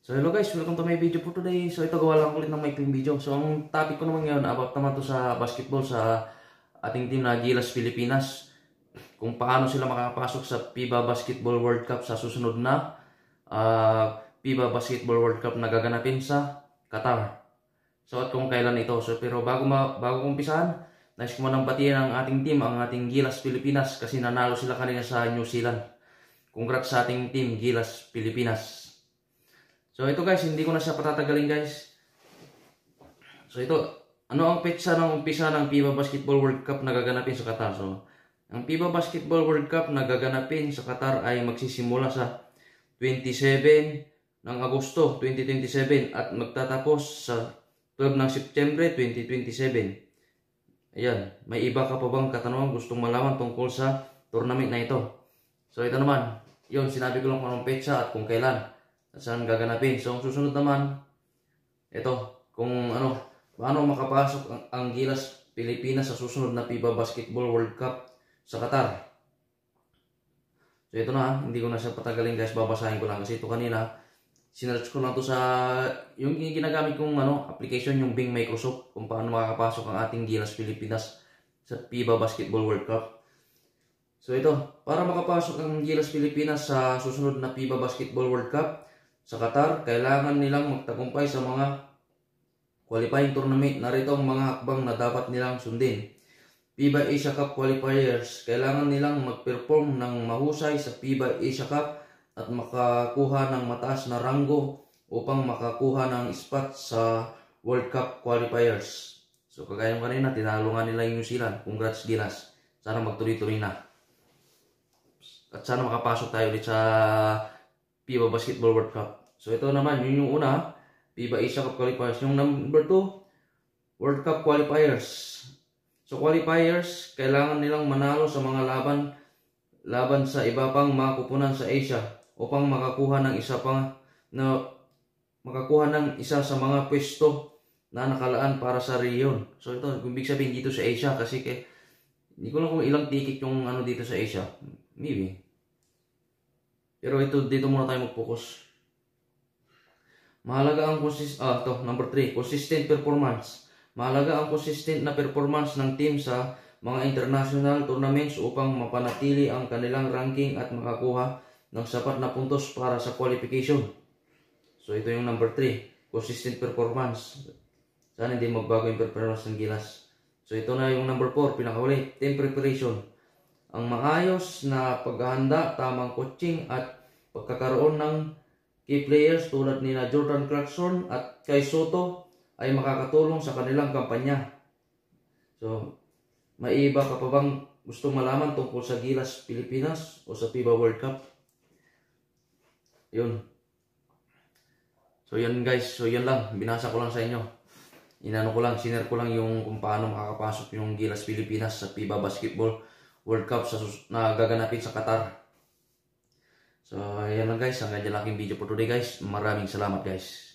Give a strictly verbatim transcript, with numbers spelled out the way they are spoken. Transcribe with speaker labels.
Speaker 1: So hello guys, welcome to my video for today. So ito gawa lang ulit ng maikling video. So ang topic ko naman ngayon about naman to sa basketball sa ating team na Gilas Pilipinas. Kung paano sila makakapasok sa FIBA Basketball World Cup sa susunod na uh, FIBA Basketball World Cup na gaganapin sa Qatar. So at kung kailan ito. So pero bago ma bago umpisahan, nais ko manang batiin ang ating team, ang ating Gilas Pilipinas kasi nanalo sila kanina sa New Zealand. Congrats sa ating team Gilas Pilipinas. So ito guys, hindi ko na siya patatagalin guys. So ito, ano ang petsa ng umpisa ng FIBA Basketball World Cup na gaganapin sa Qatar? So, ang FIBA Basketball World Cup na gaganapin sa Qatar ay magsisimula sa twenty-seven ng Agosto twenty twenty-seven at magtatapos sa twelve ng September twenty twenty-seven. Ayan, may iba ka pa bang katanungan gustong malaman tungkol sa tournament na ito? So ito naman, yun, sinabi ko lang kung anong petsa at kung kailan at saan gaganapin. So, ang susunod naman, ito, kung ano, paano makapasok ang, ang Gilas Pilipinas sa susunod na FIBA Basketball World Cup sa Qatar. So, ito na, hindi ko na siya patagalin guys, babasahin ko lang kasi ito kanina, sinearch ko lang to sa, yung ginagamit kong ano, application, yung Bing Microsoft, kung paano makakapasok ang ating Gilas Pilipinas sa FIBA Basketball World Cup. So, ito, para makapasok ang Gilas Pilipinas sa susunod na FIBA Basketball World Cup sa Qatar, kailangan nilang magtagumpay sa mga qualifying tournament. Narito ang mga hakbang na dapat nilang sundin. FIBA Asia Cup qualifiers, kailangan nilang mag-perform ng mahusay sa FIBA Asia Cup at makakuha ng mataas na ranggo upang makakuha ng spot sa World Cup qualifiers. So kagaya ng kanina, tinalo nga nila yung New Zealand. Congrats Gilas. Sana magtuloy-tuloy na. At sana makapasok tayo ulit sa FIBA Basketball World Cup. So ito naman, yun yung una, FIBA Asia Cup qualifiers. Yung number two, World Cup qualifiers. So qualifiers, kailangan nilang manalo sa mga laban laban sa iba pang mga kupunan sa Asia upang makakuha ng isa pang na makakuha ng isa sa mga pwesto na nakalaan para sa reyon. So ito, kung ibig sabihin dito sa Asia kasi kay hindi ko lang kung ilang ticket yung ano dito sa Asia. Maybe. Pero ito, dito muna tayo mag-focus. Mahalaga ang consist ah, to, number three, consistent performance. Mahalaga ang consistent na performance ng team sa mga international tournaments upang mapanatili ang kanilang ranking at makakuha ng sapat na puntos para sa qualification. So ito yung number three, consistent performance. Sana hindi magbago yung performance ng Gilas. So ito na yung number four, pinakahuli, team preparation. Ang maayos na paghahanda, tamang coaching at pagkakaroon ng key players tulad ni na Jordan Clarkson at Kai Soto ay makakatulong sa kanilang kampanya. So, may iba ka pa bang gustong malaman tungkol sa Gilas Pilipinas o sa FIBA World Cup? Yun. So, yan guys. So, yan lang. Binasa ko lang sa inyo. Inano ko lang, sinare ko lang yung kung paano makakapasok yung Gilas Pilipinas sa FIBA Basketball World Cup sa na gaganapin sa Qatar. So, ayan lang guys. Hanggang dyan lang aking video for today guys. Maraming salamat guys.